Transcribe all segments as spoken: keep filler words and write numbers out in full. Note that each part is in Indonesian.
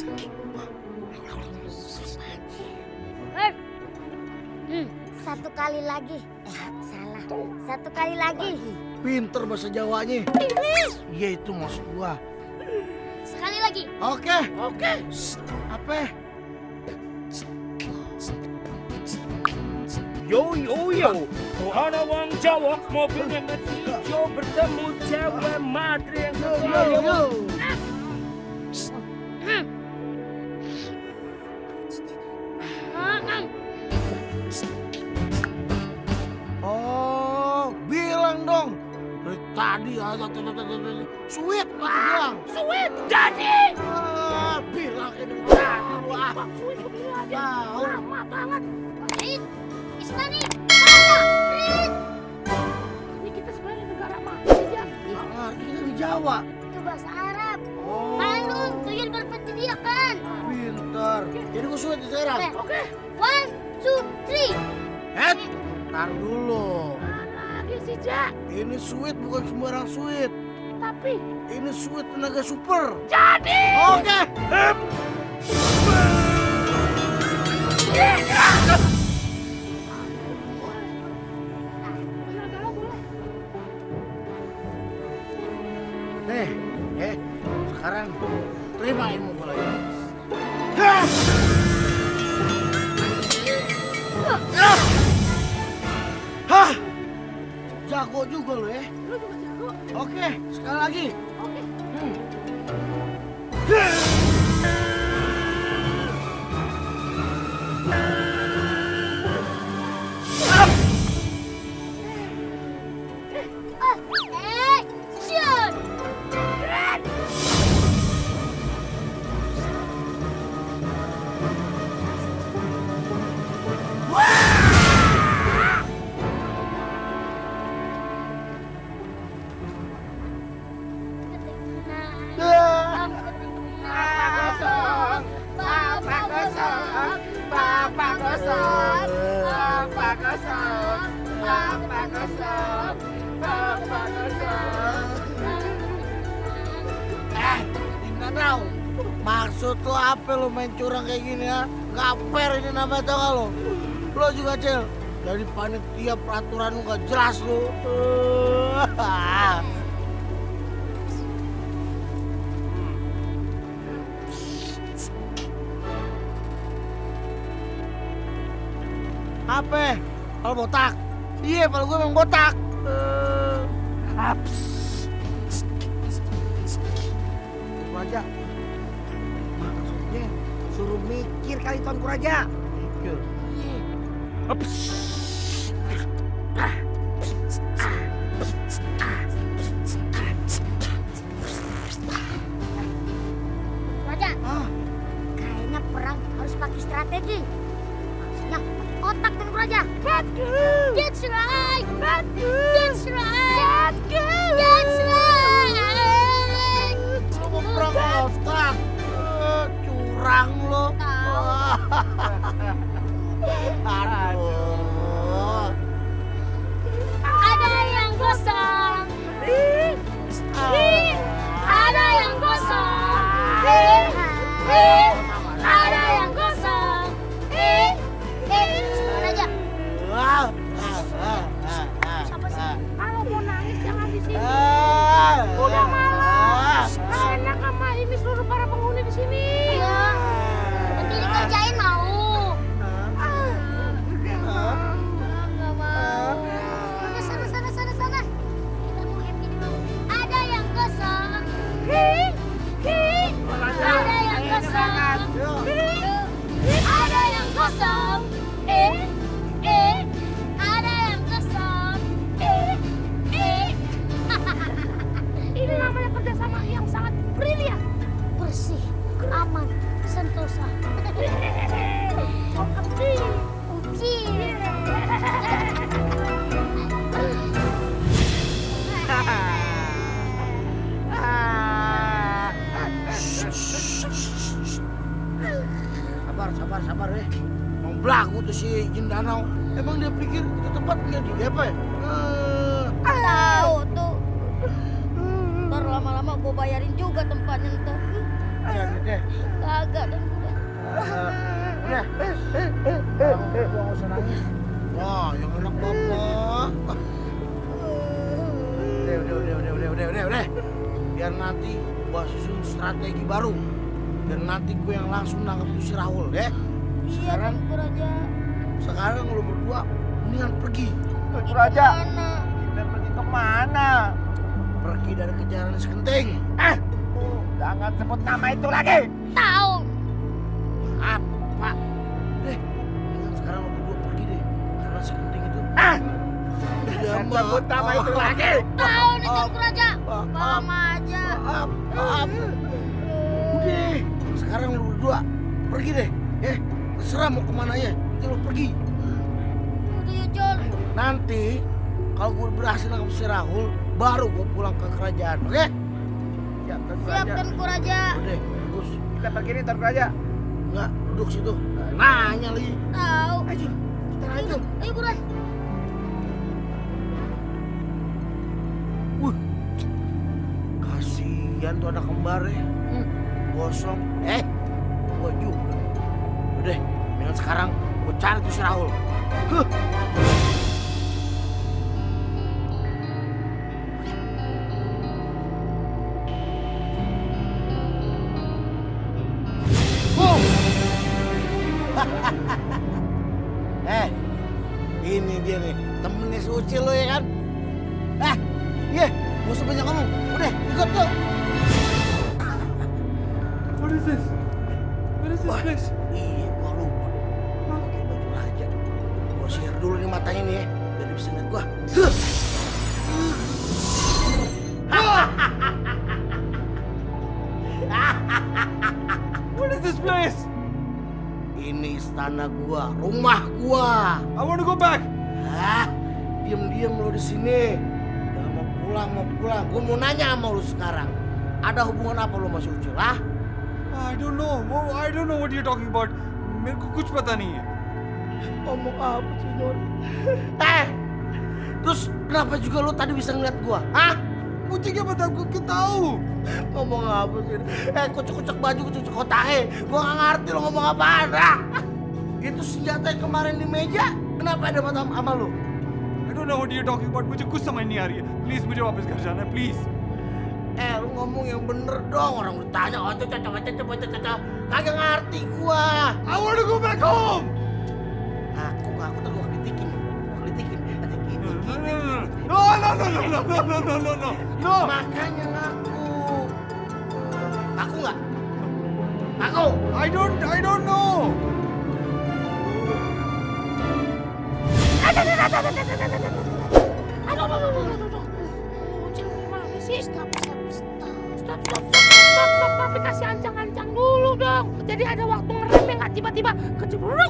Hmm, satu kali lagi. Eh, salah. Satu kali lagi. Pinter bahasa Jawanya. Iya itu maksud gua. Sekali lagi. Oke. Oke. Apa? Yo yo yo, Ohana Wang Jawa, mobilnya masih hijau bertemu cewek matre yang Yo yo yo. Oh, bilang dong. Dari tadi aja sweet aku bilang. Sweet jadi. Ah, bilang ini tadi lu ah. Sweet bilang aja. Tahu. Lama banget. Rit, Istani, mana? Rit. Ini kita sebenarnya negara mana sih ya? Nggak ngerti kita di Jawa. Itu bahasa Arab. Oh. Bandung, tuyul berpendidikan. Pinter. Jadi gue sweet sekarang. Oke. Oke. One, two, three. Eh, tar dulu. Lagi sih Jak. Ini sweet bukan sembarang sweet. Tapi Ini sweet tenaga super. jadi. Oke. Hep. Nih, eh, sekarang terima ilmu bola ini. Hah! Ah! Hah! Jago juga lo ya. Lu juga jago. Oke, sekali lagi. Oke. Hmm. Action! Bapak gosong, Bapak gosong, Bapak gosong, Bapak gosong, Bapak gosong. Eh, Indah, maksud lo apa lo main curang kayak gini ya? Gak fair ini namanya tau gak lo? Lo juga Cil, dari panitia peraturan lo gak jelas lo. Apa? Kalau botak? Iya, kalau gue emang botak. Haps. Itu aja. Maksudnya suruh mikir kali Tuan Kuraja. Mikir. Ups. Raja, Ah, kayaknya perang harus pakai strategi. Maksudnya pakai otak Tuan Raja. That's right. That's right. That's right. lo mau perang otak? Eh, curang lo. Aduh. Ada yang gosong. Ada yang gosong. Ada yang gosong. Raja, Ah, ah, ah, ah, ah, siapa sih? ah. Kalau mau nangis jangan di sini. Ah, Udah ah, malam. ah. Enak sama ini seluruh para penghuni di sini. Iya. Nanti dikerjain mau. Nggak mau. Udah sana sana sana sana. Kita mau happy dulu. Ada yang gosong. Ada yang gosong. Ada yang gosong. Eh, eh. Ada yang gosong. Eh, eh. Ini namanya kerjasama yang sangat brilian. Bersih, aman, sentosa. Uji. Uji. Sabar, sabar, sabar ya. Mau belagu tuh si Jin Danau. Emang dia pikir itu tempat punya dia apa ya? Eh, Tahu tuh. Ntar lama-lama gue bayarin juga tempatnya ntar. Ya udah. Kagak dan udah. Udah. Kamu nggak usah nangis. Wah, yang enak bapak. Udah, udah, udah, udah, udah, udah, udah, udah. Biar nanti gua susun strategi baru. Dan nanti gue yang langsung nangkep tuh si Rahul, ya. Sekarang, Tuanku Raja. sekarang lu berdua mendingan pergi. Tuanku Raja. Mana? Kita pergi kemana? Pergi dari kejaran si Genting. Eh, jangan sebut nama itu lagi. Tahu. Apa? Deh, mendingan sekarang lu berdua pergi deh. Karena si Genting itu. Ah, Dia jangan mah- sebut nama itu lagi. Tahu nih Tuanku Raja. Maaf, Paham aja. maaf, maaf. Udah, sekarang lu berdua pergi deh. Eh, terserah mau kemana ya. Nanti lu pergi. Udah ya Jol. Nanti kalau gue berhasil nangkep si Rahul, baru gue pulang ke kerajaan, oke? Siap, Tuanku Siap Raja. Tuanku Raja. Udah, bagus. Kita pergi nih, Tuanku Raja. Enggak, duduk situ. Nanya lagi. Tahu. Ayo, kita Ayo, aja. ayo buruan. Wih, kasihan tuh anak kembar ya. Hmm, gosong. Eh, gue juga. Udah, dengan sekarang gue cari tuh si Rahul. Huh. Boom. Eh, ini dia nih, temennya si Ucil lo ya kan? Eh, iya, gak usah banyak ngomong. Udah, ikut tuh. What is this? What is this Wah, place? iya, gua lupa. Pakai baju raja. Gua sihir dulu nih matanya nih ya, biar dia bisa ngeliat gua. What is this place? Ini istana gua, rumah gua. I want to go back. Hah? Diam-diam lo di sini. Jangan mau pulang, mau pulang. Gua mau nanya sama lu sekarang. Ada hubungan apa lu masih Ucil, ah? I don't know. Whoa, I don't know what you're talking about. मेरे को कुछ पता नहीं है. Ngomong apa sih, Jon? Eh, terus kenapa juga lu tadi bisa ngeliat gua, hah? मुझे क्या पता? आपको क्या tahu? Ngomong apa sih? Eh, kucuk-kucuk baju, kucuk kotahe. Gua nggak ngerti lo ngomong apaan, ah? Itu senjata yang kemarin di meja, kenapa ada mata sama lu? I don't know what you're talking about. मुझे कुछ समझ नहीं आ रही है. Please मुझे वापस घर जाना है. Please. Eh, lu ngomong yang bener dong. Orang udah tanya, oh cocok, cocok, cocok, cocok, cocok. Kagak ngerti gua. I want to go back home. Aku ngaku tuh gua kritikin. Gua kritikin. Nanti gini, gini. No, no, no, no, no, no, no, no, no, no. No. Makanya ngaku. Aku nggak? Aku. I don't, I don't know. Aduh, aduh, aduh, aduh, aduh. Ucil gimana sih? Stop, stop, stop. Stop, stop, stop, stop, stop. Tapi kasih ancang-ancang dulu dong. Jadi ada waktu ngerem ya, nggak tiba-tiba kecebruk.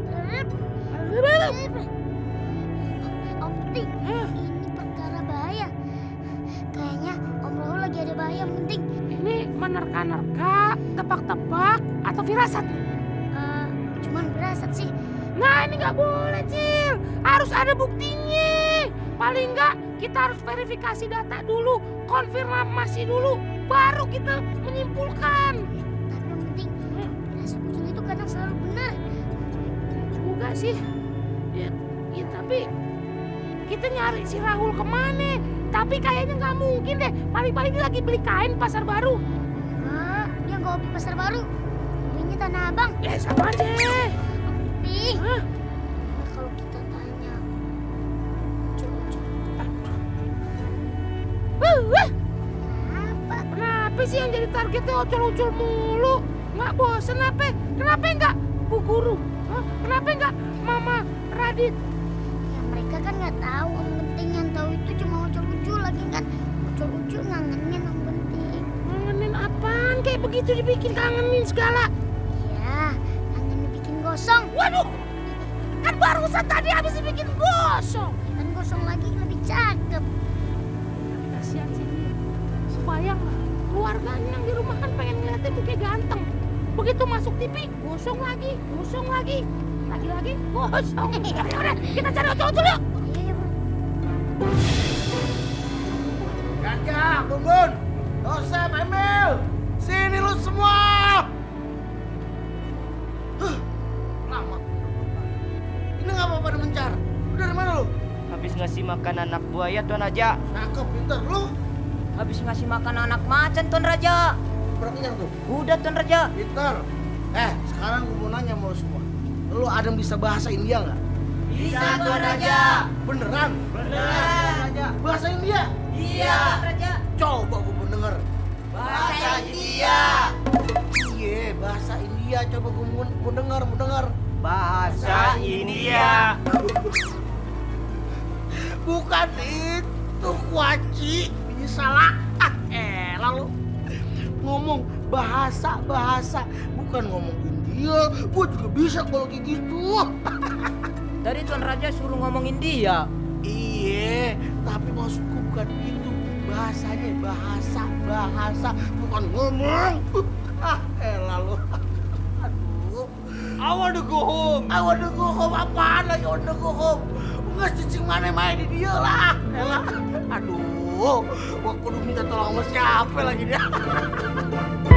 Om Putih, ini perkara bahaya. Kayaknya Om Rahul lagi ada bahaya yang penting. Ini menerka-nerka, tebak-tebak, atau firasat nih? Uh, cuman firasat sih. Nah ini nggak boleh, Cil. Harus ada buktinya. Paling nggak kita harus verifikasi data dulu, konfirmasi dulu, baru kita menyimpulkan. Tapi yang penting, firasat Ucil itu kadang selalu benar. Juga sih. Ya, ya tapi kita nyari si Rahul kemana? Tapi kayaknya nggak mungkin deh. Paling-paling dia lagi beli kain pasar baru. Enggak, dia nggak hobi pasar baru. Belinya Tanah Abang. Ya sama aja. Tapi, Hah? Nah, kalau kita tanya, Ucil-Ucil. Wah, apa? Kenapa sih yang jadi targetnya Ucil-Ucil mulu? Nggak bosen apa? Kenapa nggak Bu Guru? Hah? Kenapa nggak Mama Radit? Ya mereka kan nggak tahu. Om Genting yang tahu itu cuma Ucil-Ucil lagi kan. Ucil-Ucil ngangenin Om Genting. Ngangenin apaan? Kayak begitu dibikin kangenin segala. Iya, kangen dibikin gosong. Waduh, kan barusan tadi habis dibikin gosong. Kan gosong lagi lebih cakep. Kasihan sih dia. Bayang keluarganya yang di rumah kan pengen ngeliatnya mukanya ganteng. Begitu masuk T V, gosong lagi, gosong lagi. Lagi-lagi gosong. Udah, kita cari Ucil-Ucil yuk. Iya, iya, Bro. Gajah, Bun Bun, Dosem, Emil, Sini lu semua. Huh, lama. Ini ngapa pada mencar? Lu dari mana lu? Habis ngasih makan anak buaya, Tuan Raja. Cakep, pintar. Lu Habis ngasih makan anak macan, Tuan Raja. berapa kenyang tuh? Udah, Tuan Raja. Pintar. Eh, sekarang gue mau nanya sama lu semua. Lu ada yang bisa bahasa India nggak? Bisa, Tuan Raja. Beneran? Beneran. Bahasa India? Iya, Tuan Raja. Coba gue mau denger. Bahasa India. Iya, bahasa India. Coba gue mau, mau denger, mau denger. Bahasa India. Bukan itu, kuaci. Ini salah. Ah, eh, lalu ngomong bahasa-bahasa. Bukan ngomong India. Gue juga bisa kalau kayak gitu. Tadi Tuan Raja suruh ngomong India. Iya, tapi maksudku bukan itu. Bahasanya bahasa, bahasa. Bukan ngomong. Ah, eh, lalu. Aduh. I want to go home. I want to go home. Apaan lagi I want to go home? Nggak cicing mana main di dia lah. Elah. Aduh. Gua kudu minta tolong sama siapa lagi dia.